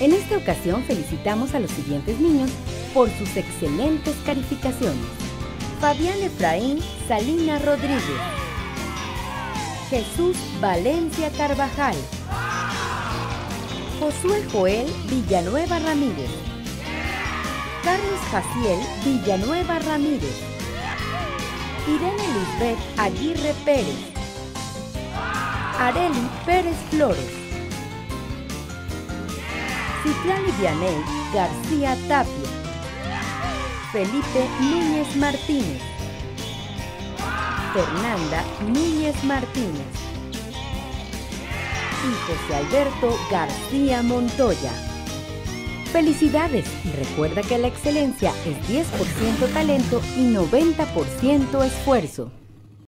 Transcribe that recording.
En esta ocasión felicitamos a los siguientes niños por sus excelentes calificaciones. Fabián Efraín Salinas Rodríguez, Jesús Valencia Carvajal, Josué Joel Villanueva Ramírez, Carlos Jaciel Villanueva Ramírez, Irene Lisbeth Aguirre Pérez, Areli Pérez Flores, Citlali Vianey García Tapia, Felipe Núñez Martínez, Fernanda Núñez Martínez y José Alberto García Montoya. ¡Felicidades! Y recuerda que la excelencia es 10% talento y 90% esfuerzo.